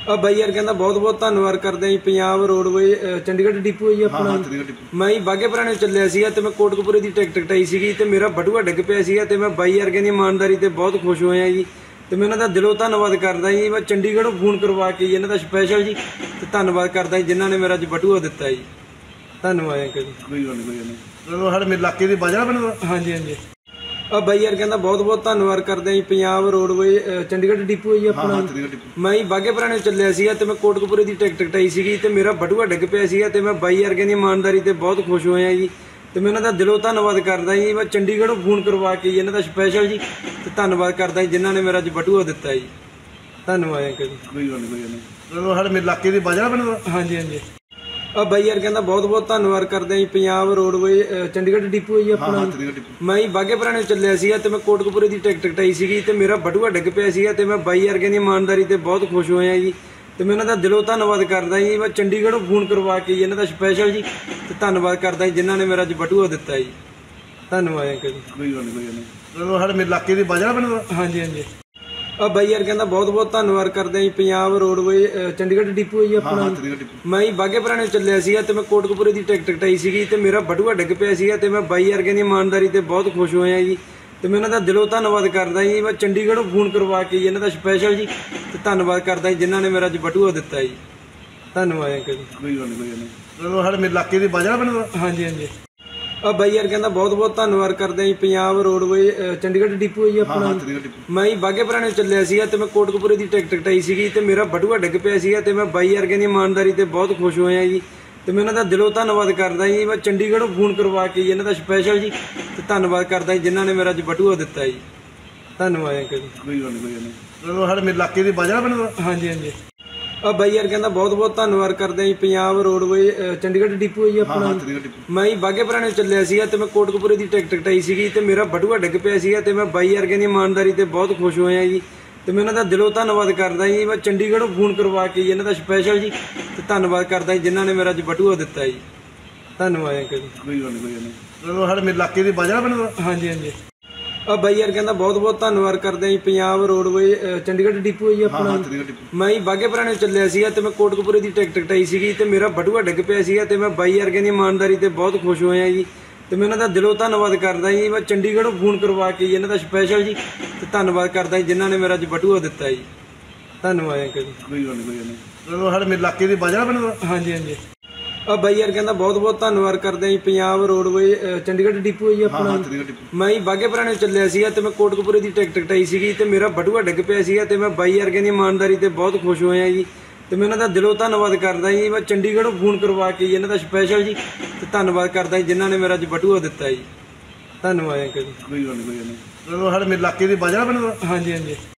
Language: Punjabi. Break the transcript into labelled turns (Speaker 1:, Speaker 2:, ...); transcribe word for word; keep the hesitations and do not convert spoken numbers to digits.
Speaker 1: ਆ ਬਾਈ ਯਾਰ ਕਹਿੰਦਾ ਬਹੁਤ ਬਹੁਤ ਧੰਨਵਾਦ ਕਰਦੇ ਆਂ ਜੀ। ਪੰਜਾਬ ਰੋਡਵੇਜ਼ ਚੰਡੀਗੜ੍ਹ ਡਿਪੂ ਹੈ ਜੀ ਆਪਣਾ। ਮੈਂ ਜੀ ਬਾਘੇ ਪੁਰਾਣੇ ਚੱਲਿਆ ਸੀਗਾ ਤੇ ਮੈਂ ਕੋਟਕਪੂਰੇ ਦੀ ਟਿਕਟ ਕਟਾਈ ਸੀਗੀ ਤੇ ਮੇਰਾ ਬਟੂਆ ਡਿੱਗ ਪਿਆ ਸੀਗਾ ਤੇ ਮੈਂ ਬਾਈ ਯਾਰ ਕਹਿੰਦੀ ਇਮਾਨਦਾਰੀ ਤੇ ਬਹੁਤ ਖੁਸ਼ ਹੋਇਆ ਜੀ ਤੇ ਮੈਂ ਇਹਨਾਂ ਦਾ ਦਿਲੋਂ ਧੰਨਵਾਦ ਕਰਦਾ ਜੀ। ਮੈਂ ਚੰਡੀਗੜ੍ਹੋਂ ਫੋਨ ਕਰਵਾ ਕੇ ਜੀ ਇਹਨਾਂ ਦਾ ਸਪੈਸ਼ਲ ਜੀ ਤੇ ਧੰਨਵਾਦ ਕਰਦਾ ਜੀ ਜਿਨ੍ਹਾਂ ਨੇ ਮੇਰਾ ਅੱਜ ਬਟੂਆ ਦਿੱਤਾ ਜੀ। ਧੰਨਵਾਦ ਅੰਕਲ ਜੀ।
Speaker 2: ਕੋਈ ਗੱਲ ਨਹੀਂ ਕੋਈ ਗੱਲ ਨਹੀਂ ਚਲੋ ਸਾਡੇ ਮੇਰੇ ਇਲਾਕੇ ਦੀ ਬਾਜਰਾ ਬਣਦਾ।
Speaker 1: ਹਾਂਜੀ ਹਾਂਜੀ। ਆ ਬਾਈ ਯਾਰ ਕਹਿੰਦਾ ਬਹੁਤ ਬਹੁਤ ਧੰਨਵਾਦ ਕਰਦੇ ਆਂ ਜੀ। ਪੰਜਾਬ ਰੋਡਵੇਜ਼ ਚੰਡੀਗੜ੍ਹ ਡਿਪੂ ਹੈ ਜੀ ਆਪਣਾ। ਮੈਂ ਜੀ ਬਾਘੇ ਪੁਰਾਣੇ ਚੱਲਿਆ ਸੀਗਾ ਤੇ ਮੈਂ ਕੋਟਕਪੂਰੇ ਦੀ ਟਿਕਟ ਕਟਾਈ ਸੀਗੀ ਤੇ ਮੇਰਾ ਬਟੂਆ ਡਿੱਗ ਪਿਆ ਸੀਗਾ ਤੇ ਮੈਂ ਬਾਈ ਯਾਰ ਕਹਿੰਦੀ ਇਮਾਨਦਾਰੀ ਤੇ ਬਹੁਤ ਖੁਸ਼ ਹੋਇਆ ਜੀ ਤੇ ਮੈਂ ਇਹਨਾਂ ਦਾ ਦਿਲੋਂ ਧੰਨਵਾਦ ਕਰਦਾ ਜੀ। ਮੈਂ ਚੰਡੀਗੜ੍ਹੋਂ ਫੋਨ ਕਰਵਾ ਕੇ ਜੀ ਇਹਨਾਂ ਦਾ ਸਪੈਸ਼ਲ ਜੀ ਤੇ ਧੰਨਵਾਦ ਕਰਦਾ ਜੀ ਜਿਨ੍ਹਾਂ ਨੇ ਮੇਰਾ ਅੱਜ ਬਟੂਆ ਦਿੱਤਾ ਜੀ। ਧੰਨਵਾਦ ਅੰਕਲ ਜੀ।
Speaker 2: ਕੋਈ ਗੱਲ ਨਹੀਂ ਕੋਈ ਗੱਲ ਨਹੀਂ ਚਲੋ ਸਾਡੇ ਮੇਰੇ ਇਲਾਕੇ ਦੀ ਬਾਜਰਾ ਬਣਦਾ।
Speaker 1: ਹਾਂਜੀ ਹਾਂਜੀ। ਆ ਬਾਈ ਯਾਰ ਕਹਿੰਦਾ ਬਹੁਤ ਬਹੁਤ ਧੰਨਵਾਦ ਕਰਦੇ ਆਂ ਜੀ। ਪੰਜਾਬ ਰੋਡਵੇਜ਼ ਚੰਡੀਗੜ੍ਹ ਡਿਪੂ ਹੈ ਜੀ ਆਪਣਾ। ਮੈਂ ਜੀ ਬਾਘੇ ਪੁਰਾਣੇ ਚੱਲਿਆ ਸੀਗਾ ਤੇ ਮੈਂ ਕੋਟਕਪੂਰੇ ਦੀ ਟਿਕਟ ਕਟਾਈ ਸੀਗੀ ਤੇ ਮੇਰਾ ਬਟੂਆ ਡਿੱਗ ਪਿਆ ਸੀਗਾ ਤੇ ਮੈਂ ਬਾਈ ਯਾਰ ਕਹਿੰਦੀ ਇਮਾਨਦਾਰੀ ਤੇ ਬਹੁਤ ਖੁਸ਼ ਹੋਇਆ ਜੀ ਤੇ ਮੈਂ ਇਹਨਾਂ ਦਾ ਦਿਲੋਂ ਧੰਨਵਾਦ ਕਰਦਾ ਜੀ। ਮੈਂ ਚੰਡੀਗੜ੍ਹੋਂ ਫੋਨ ਕਰਵਾ ਕੇ ਜੀ ਇਹਨਾਂ ਦਾ ਸਪੈਸ਼ਲ ਜੀ ਤੇ ਧੰਨਵਾਦ ਕਰਦਾ ਜੀ ਜਿਨ੍ਹਾਂ ਨੇ ਮੇਰਾ ਅੱਜ ਬਟੂਆ ਦਿੱਤਾ ਜੀ। ਧੰਨਵਾਦ ਅੰਕਲ ਜੀ।
Speaker 2: ਕੋਈ ਗੱਲ ਨਹੀਂ ਕੋਈ ਗੱਲ ਨਹੀਂ ਚਲੋ ਸਾਡੇ ਮੇਰੇ ਇਲਾਕੇ ਦੀ ਬਾਜਰਾ ਬਣਦਾ।
Speaker 1: ਹਾਂਜੀ ਹਾਂਜੀ। ਆ ਬਾਈ ਯਾਰ ਕਹਿੰਦਾ ਬਹੁਤ ਬਹੁਤ ਧੰਨਵਾਦ ਕਰਦੇ ਆਂ ਜੀ। ਪੰਜਾਬ ਰੋਡਵੇਜ਼ ਚੰਡੀਗੜ੍ਹ ਡਿਪੂ ਹੈ ਜੀ ਆਪਣਾ। ਮੈਂ ਜੀ ਬਾਘੇ ਪੁਰਾਣੇ ਚੱਲਿਆ ਸੀਗਾ ਤੇ ਮੈਂ ਕੋਟਕਪੂਰੇ ਦੀ ਟਿਕਟ ਕਟਾਈ ਸੀਗੀ ਤੇ ਮੇਰਾ ਬਟੂਆ ਡਿੱਗ ਪਿਆ ਸੀਗਾ ਤੇ ਮੈਂ ਬਾਈ ਯਾਰ ਕਹਿੰਦੀ ਇਮਾਨਦਾਰੀ ਤੇ ਬਹੁਤ ਖੁਸ਼ ਹੋਇਆ ਜੀ ਤੇ ਮੈਂ ਇਹਨਾਂ ਦਾ ਦਿਲੋਂ ਧੰਨਵਾਦ ਕਰਦਾ ਜੀ। ਮੈਂ ਚੰਡੀਗੜ੍ਹੋਂ ਫੋਨ ਕਰਵਾ ਕੇ ਜੀ ਇਹਨਾਂ ਦਾ ਸਪੈਸ਼ਲ ਜੀ ਤੇ ਧੰਨਵਾਦ ਕਰਦਾ ਜੀ ਜਿਨ੍ਹਾਂ ਨੇ ਮੇਰਾ ਅੱਜ ਬਟੂਆ ਦਿੱਤਾ ਜੀ। ਧੰਨਵਾਦ ਅੰਕਲ ਜੀ।
Speaker 2: ਕੋਈ ਗੱਲ ਨਹੀਂ ਕੋਈ ਗੱਲ ਨਹੀਂ ਚਲੋ ਸਾਡੇ ਮੇਰੇ ਇਲਾਕੇ ਦੀ ਬਾਜਰਾ ਬਣਦਾ।
Speaker 1: ਹਾਂਜੀ ਹਾਂਜੀ। ਆ ਬਾਈ ਯਾਰ ਕਹਿੰਦਾ ਬਹੁਤ ਬਹੁਤ ਧੰਨਵਾਦ ਕਰਦੇ ਆਂ ਜੀ। ਪੰਜਾਬ ਰੋਡਵੇਜ਼ ਚੰਡੀਗੜ੍ਹ ਡਿਪੂ ਹੈ ਜੀ ਆਪਣਾ। ਮੈਂ ਜੀ ਬਾਘੇ ਪੁਰਾਣੇ ਚੱਲਿਆ ਸੀਗਾ ਤੇ ਮੈਂ ਕੋਟਕਪੂਰੇ ਦੀ ਟਿਕਟ ਕਟਾਈ ਸੀਗੀ ਤੇ ਮੇਰਾ ਬਟੂਆ ਡਿੱਗ ਪਿਆ ਸੀਗਾ ਤੇ ਮੈਂ ਬਾਈ ਯਾਰ ਕਹਿੰਦੀ ਇਮਾਨਦਾਰੀ ਤੇ ਬਹੁਤ ਖੁਸ਼ ਹੋਇਆ ਜੀ ਤੇ ਮੈਂ ਇਹਨਾਂ ਦਾ ਦਿਲੋਂ ਧੰਨਵਾਦ ਕਰਦਾ ਜੀ। ਮੈਂ ਚੰਡੀਗੜ੍ਹੋਂ ਫੋਨ ਕਰਵਾ ਕੇ ਜੀ ਇਹਨਾਂ ਦਾ ਸਪੈਸ਼ਲ ਜੀ ਤੇ ਧੰਨਵਾਦ ਕਰਦਾ ਜੀ ਜਿਨ੍ਹਾਂ ਨੇ ਮੇਰਾ ਅੱਜ ਬਟੂਆ ਦਿੱਤਾ ਜੀ। ਧੰਨਵਾਦ ਅੰਕਲ ਜੀ।
Speaker 2: ਕੋਈ ਗੱਲ ਨਹੀਂ ਕੋਈ ਗੱਲ ਨਹੀਂ ਚਲੋ ਸਾਡੇ ਮੇਰੇ ਇਲਾਕੇ ਦੀ ਬਾਜਰਾ ਬਣਦਾ।
Speaker 1: ਹਾਂਜੀ ਹਾਂਜੀ। ਆ ਬਾਈ ਯਾਰ ਕਹਿੰਦਾ ਬਹੁਤ ਬਹੁਤ ਧੰਨਵਾਦ ਕਰਦੇ ਆਂ ਜੀ। ਪੰਜਾਬ ਰੋਡਵੇਜ਼ ਚੰਡੀਗੜ੍ਹ ਡਿਪੂ ਹੈ ਜੀ ਆਪਣਾ। ਮੈਂ ਜੀ ਬਾਘੇ ਪੁਰਾਣੇ ਚੱਲਿਆ ਸੀਗਾ ਤੇ ਮੈਂ ਕੋਟਕਪੂਰੇ ਦੀ ਟਿਕਟ ਕਟਾਈ ਸੀਗੀ ਤੇ ਮੇਰਾ ਬਟੂਆ ਡਿੱਗ ਪਿਆ ਸੀਗਾ ਤੇ ਮੈਂ ਬਾਈ ਯਾਰ ਕਹਿੰਦੀ ਇਮਾਨਦਾਰੀ ਤੇ ਬਹੁਤ ਖੁਸ਼ ਹੋਇਆ ਜੀ ਤੇ ਮੈਂ ਇਹਨਾਂ ਦਾ ਦਿਲੋਂ ਧੰਨਵਾਦ ਕਰਦਾ ਜੀ। ਮੈਂ ਚੰਡੀਗੜ੍ਹੋਂ ਫੋਨ ਕਰਵਾ ਕੇ ਜੀ ਇਹਨਾਂ ਦਾ ਸਪੈਸ਼ਲ ਜੀ ਤੇ ਧੰਨਵਾਦ ਕਰਦਾ ਜੀ ਜਿਨ੍ਹਾਂ ਨੇ ਮੇਰਾ ਅੱਜ ਬਟੂਆ ਦਿੱਤਾ ਜੀ। ਧੰਨਵਾਦ ਅੰਕਲ ਜੀ।
Speaker 2: ਕੋਈ ਗੱਲ ਨਹੀਂ ਕੋਈ ਗੱਲ ਨਹੀਂ ਚਲੋ ਸਾਡੇ ਮੇਰੇ ਇਲਾਕੇ ਦੀ ਬਾਜਰਾ ਬਣਦਾ।
Speaker 1: ਹਾਂਜੀ ਹਾਂਜੀ। ਆ ਬਾਈ ਯਾਰ ਕਹਿੰਦਾ ਬਹੁਤ ਬਹੁਤ ਧੰਨਵਾਦ ਕਰਦੇ ਆਂ ਜੀ। ਪੰਜਾਬ ਰੋਡਵੇਜ਼ ਚੰਡੀਗੜ੍ਹ ਡਿਪੂ ਹੈ ਜੀ ਆਪਣਾ। ਮੈਂ ਜੀ ਬਾਘੇ ਪੁਰਾਣੇ ਚੱਲਿਆ ਸੀਗਾ ਤੇ ਮੈਂ ਕੋਟਕਪੂਰੇ ਦੀ ਟਿਕਟ ਕਟਾਈ ਸੀਗੀ ਤੇ ਮੇਰਾ ਬਟੂਆ ਡਿੱਗ ਪਿਆ ਸੀਗਾ ਤੇ ਮੈਂ ਬਾਈ ਯਾਰ ਕਹਿੰਦੀ ਇਮਾਨਦਾਰੀ ਤੇ ਬਹੁਤ ਖੁਸ਼ ਹੋਇਆ ਜੀ ਤੇ ਮੈਂ ਇਹਨਾਂ ਦਾ ਦਿਲੋਂ ਧੰਨਵਾਦ ਕਰਦਾ ਜੀ। ਮੈਂ ਚੰਡੀਗੜ੍ਹੋਂ ਫੋਨ ਕਰਵਾ ਕੇ ਜੀ ਇਹਨਾਂ ਦਾ ਸਪੈਸ਼ਲ ਜੀ ਤੇ ਧੰਨਵਾਦ ਕਰਦਾ ਜੀ ਜਿਨ੍ਹਾਂ ਨੇ ਮੇਰਾ ਅੱਜ ਬਟੂਆ ਦਿੱਤਾ ਜੀ। ਧੰਨਵਾਦ ਅੰਕਲ ਜੀ।
Speaker 2: ਕੋਈ ਗੱਲ ਨਹੀਂ ਕੋਈ ਗੱਲ ਨਹੀਂ ਚਲੋ ਸਾਡੇ ਮੇਰੇ ਇਲਾਕੇ ਦੀ ਬਾਜਰਾ ਬਣਦਾ।
Speaker 1: ਹਾਂਜੀ ਹਾਂਜੀ। ਆ ਬਾਈ ਯਾਰ ਕਹਿੰਦਾ ਬਹੁਤ ਬਹੁਤ ਧੰਨਵਾਦ ਕਰਦੇ ਆਂ ਜੀ। ਪੰਜਾਬ ਰੋਡਵੇਜ਼ ਚੰਡੀਗੜ੍ਹ ਡਿਪੂ ਹੈ ਜੀ ਆਪਣਾ। ਮੈਂ ਜੀ ਬਾਘੇ ਪੁਰਾਣੇ ਚੱਲਿਆ ਸੀਗਾ ਤੇ ਮੈਂ ਕੋਟਕਪੂਰੇ ਦੀ ਟਿਕਟ ਕਟਾਈ ਸੀਗੀ ਤੇ ਮੇਰਾ ਬਟੂਆ ਡਿੱਗ ਪਿਆ ਸੀਗਾ ਤੇ ਮੈਂ ਬਾਈ ਯਾਰ ਕਹਿੰਦੀ ਇਮਾਨਦਾਰੀ ਤੇ ਬਹੁਤ ਖੁਸ਼ ਹੋਇਆ ਜੀ ਤੇ ਮੈਂ ਇਹਨਾਂ ਦਾ ਦਿਲੋਂ ਧੰਨਵਾਦ ਕਰਦਾ ਜੀ। ਮੈਂ ਚੰਡੀਗੜ੍ਹੋਂ ਫੋਨ ਕਰਵਾ ਕੇ ਜੀ ਇਹਨਾਂ ਦਾ ਸਪੈਸ਼ਲ ਜੀ ਤੇ ਧੰਨਵਾਦ ਕਰਦਾ ਜੀ ਜਿਨ੍ਹਾਂ ਨੇ ਮੇਰਾ ਅੱਜ ਬਟੂਆ ਦਿੱਤਾ ਜੀ। ਧੰਨਵਾਦ ਅੰਕਲ ਜੀ।
Speaker 2: ਕੋਈ ਗੱਲ ਨਹੀਂ ਕੋਈ ਗੱਲ ਨਹੀਂ ਚਲੋ ਸਾਡੇ ਮੇਰੇ ਇਲਾਕੇ ਦੀ ਬਾਜਰਾ ਬਣਦਾ।
Speaker 1: ਹਾਂਜੀ ਹਾਂਜੀ।